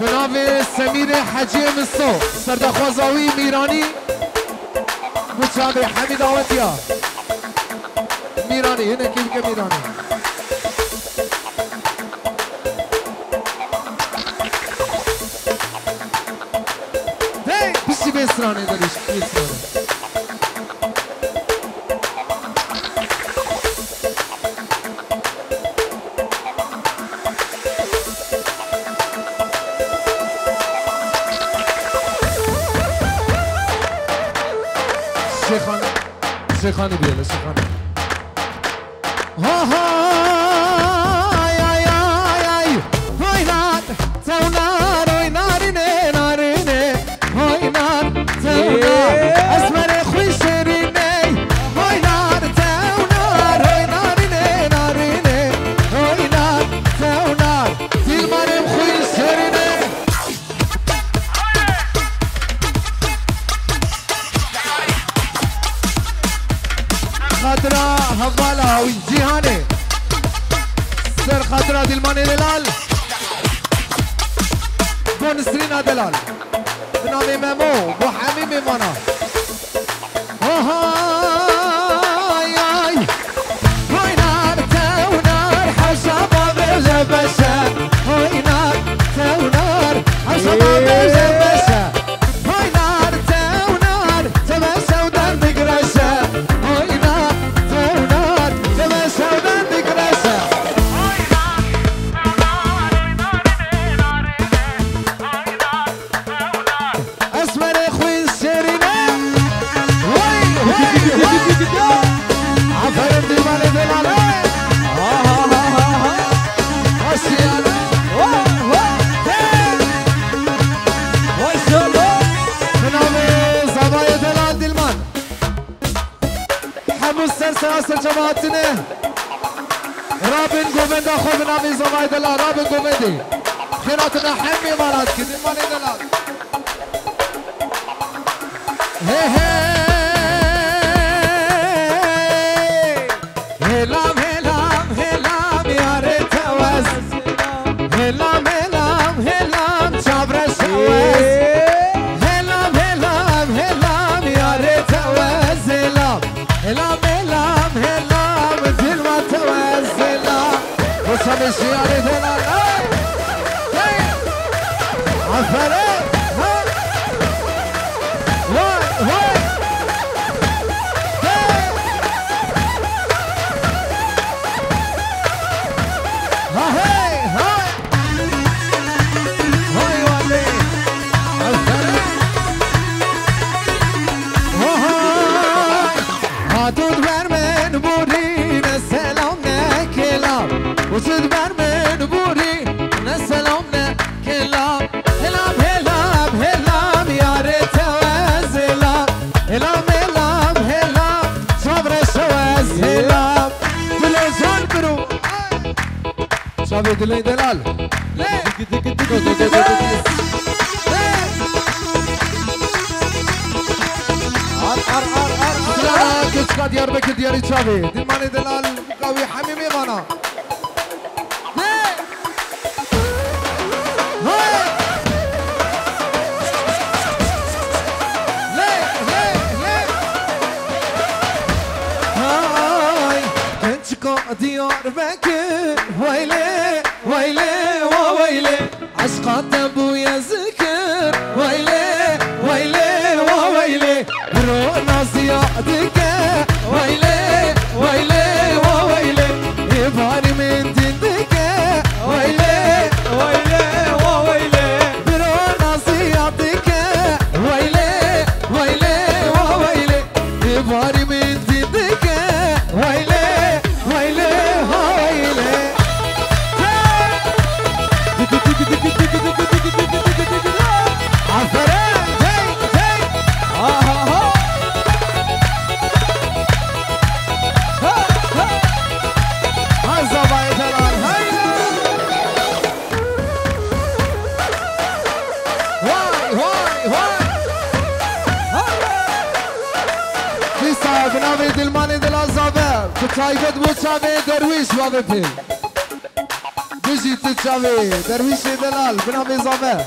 نام سمیر حجی مستو سردخوازاوی میرانی مچابه حمید آوتیا میرانی اینه کیم که میرانی بیشی بسرانه داریش بسرانه شیخانه بیاله شیخانه ها ها آی آی آی آی وینات تونار وینارینه نارینه وینات تونار اسمر خوی شیرینه وینات تونار وینارینه نارینه وینات تونار دل منم خوی شیرینه خضرا حوالا وجهانه سر خضرا دلمان دلال بو نسرین دلال بنام ممو بو حمیم مانا آی آی وینار تونار حشبا بجه بشه وینار تونار حشبا بجه بشه وینار تونار تبشه ودن بگرشه سر جماعتنا رابن گوبند خوب نامی زوای دلال رابن گوبندی خیراتنا حمی مارد کدین مانی دلال هی هی هلام هلام هلام یاره توز هلام هلام هلام چابر شوز هلام هلام هلام یاره توز هلام هلام شیاره دلال عفره وای وای هاي هاي هاي والله عفره هاتود برمن بورين السلام نكلام وصد برمن بوري نسلامنا كلام هلام هلام هلام يا ريت وز هلام هلام هلام هلام صبر شوز هلام دلزون برو شابي دلي دلال كتكا ديار بك دياري شابي دلماني دلال قوي حميمي مانا ديار بكر ويلي ويلي وويلي عشقات ابويا ذكر ويلي ويلي وويلي رونا زيادك ويلي ويلي وويلي يباري من دندك ويلي ويلي وويلي رونا زيادك ويلي ويلي وويلي يباري من دندك ويلي بنامه دلمانی دل آزابه که تایبت بود شبه درویش و بپیل بجي تتشافي درويش دلال بنامي زامه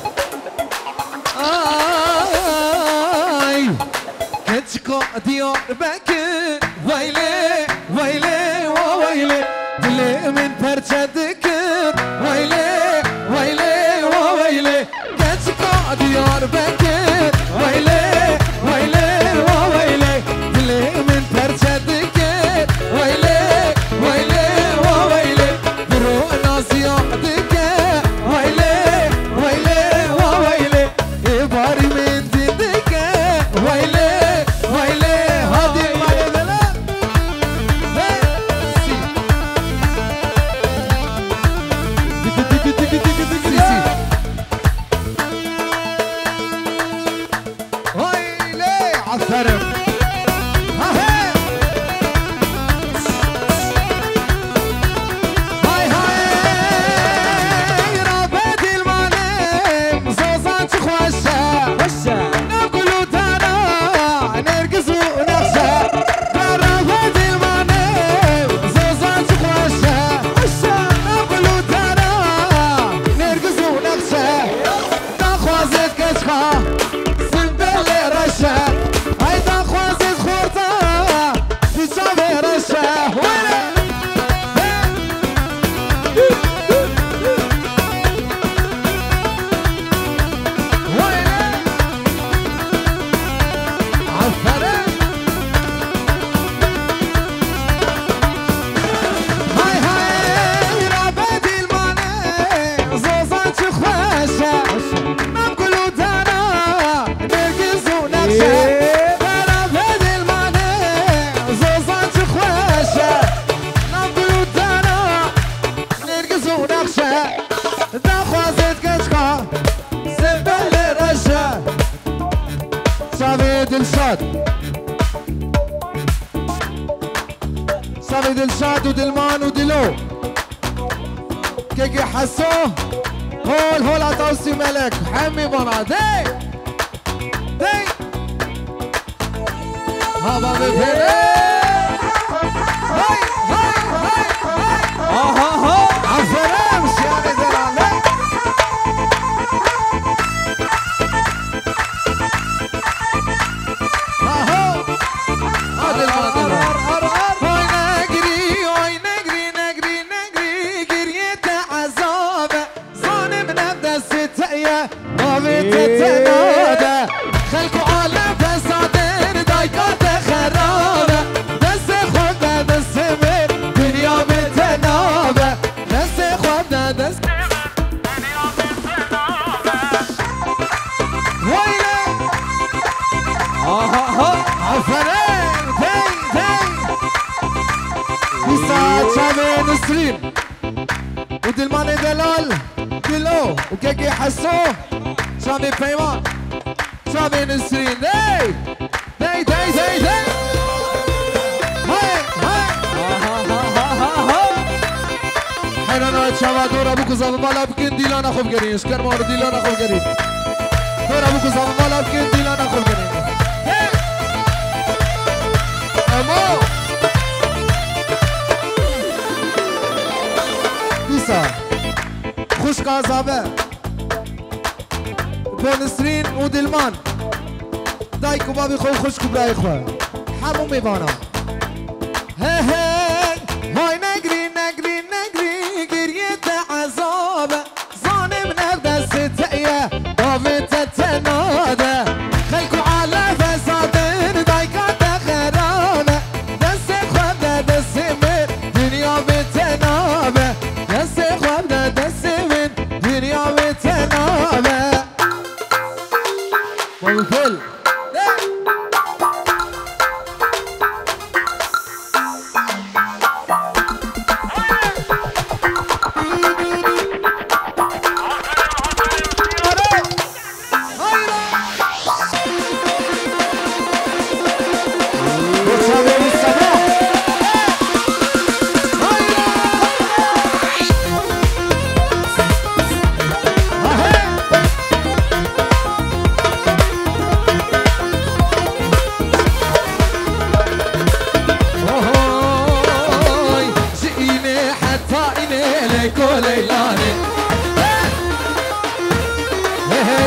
آي كتشكو ديار بكر ويلي ويلي وويلي دلي من برشا ذكر ويلي ويلي وويلي كتشكو ديار بكر ويلي ويلي وويلي دلي من برشا ذكر ويلي ويلي وويلي برو ناسيا ذكر ويلي ويلي وويلي إباري من ذكر ويلي ويلي هادي ما يدلال ويلي عالثرم صافي دلشاد ودلمان ودلو كيكي حسو هول عطاوسي ملك حمي بنا دي دي هابا بفيري هاي هاي هاي هاي عفرام شياني دلالي هاهو هادي المادر تتنادى خلقوا عالم فسادين دايكات خرابة دس خودنا دس من دنيا متنابة دس خودنا دس دنيا متنابة ويلي عفرين دي بساعة شامي نسرين ودلماني دلال كيلو وكيكي حسو شامي بيمان شامي نسرين دي دي دي دي دي هاي هاي حيرانا تشاوا دورا بوكو زابا مالا بكين ديلانا خوب گرين اشكر مار ديلانا خوب گرين دورا بوكو زابا مالا بكين ديلانا خوب گرين امو دیسا خوش کازابه بونسرین و دلمان دایکو بابی خوی خوش کبرای خواه همون میبانا هی هی های نگری نگری نگری گریت عذابه ظالم نفدست تأیه داویت تناده خلکو علا فسادن دایکات خرابه دست خواب ده دست من دنیا بتنابه دست خواب ده دست من دنیا بتنابه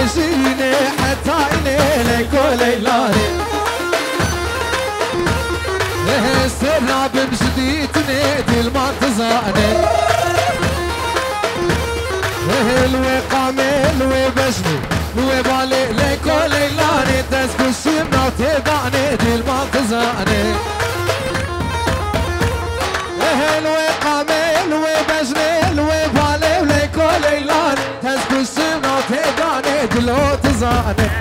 بمشيني حتى عيني ليك وليلاني سرنا بمشديتني دي المنتزاني الوقامي الوبشني الوبالي ليك وليلاني تسكو الشمنا وتدعني دي المنتزاني الوقامي الوبشني الوبالي ليك وليلاني تسكو الشمنا وتدعني دي المنتزاني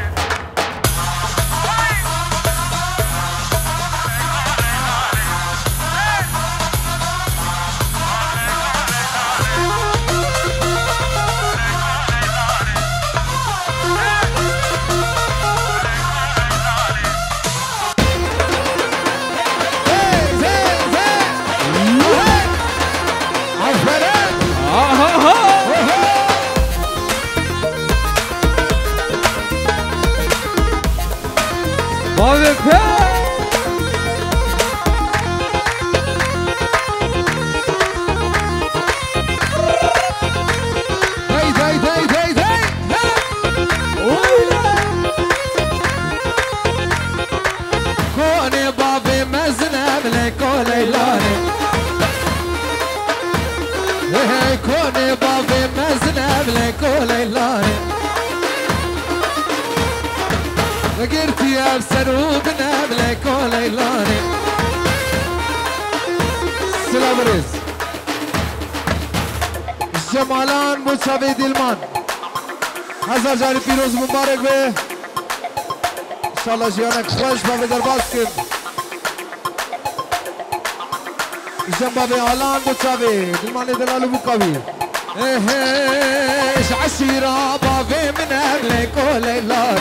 كوني بابي مزنب لك وليلاني قرتي يا بسروب نبلك وليلاني سلام ريس جمالان مشابه دلمان هزار جاری پیروز مبارک به انشاءالله جیانک خوش بابی درباز کن جنبابي علان بوتشابي دلماني دلالو بوكابي ايش عشيرة بابي من اهلك وليلان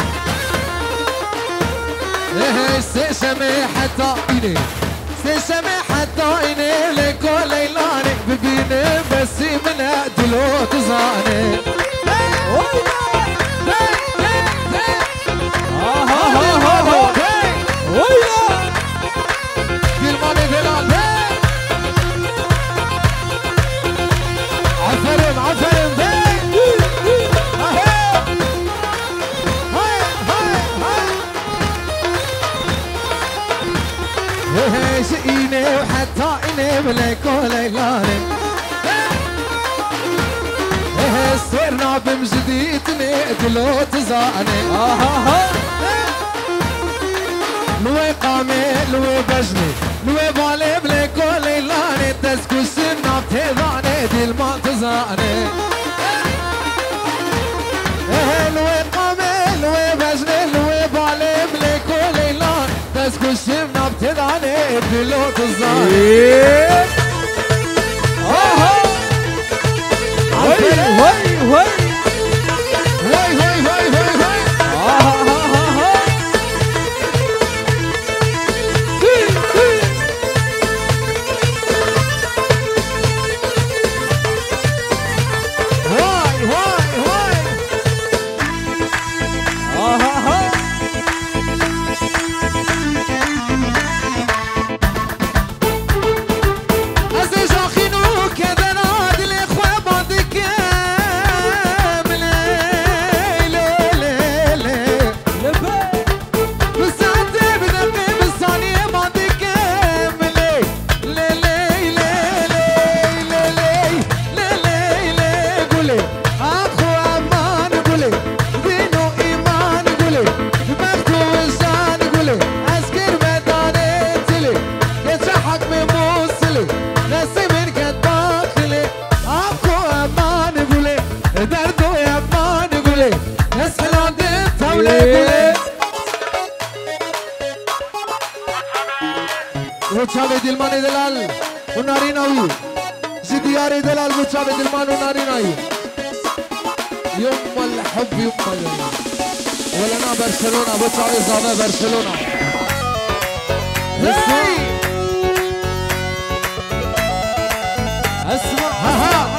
سيشمي حتى عيني سيشمي حتى عيني لك وليلاني ببيني بسي من دلو تزاني دلماني دلال عفرم عفرم هاي شقيني وحتى عيني بلك وليلاني صرنا بمجديتني دلو تزاني لوي قامي لوي بجني لوي بالي بلك وليلاني تسكو السنة بتضعني دي المنتزاني لوي قامي لوي بجني لوي بالي بلك وليلاني تسكو السنة بتضعني دي المنتزاني هاي هاي هاي مشابه دلمان دلال وناري ناوي زديار دلال مشابه دلمان وناري ناوي يوم الحب يوم اليوم ولنا برشلونة مشابه زاده برشلونة اسمع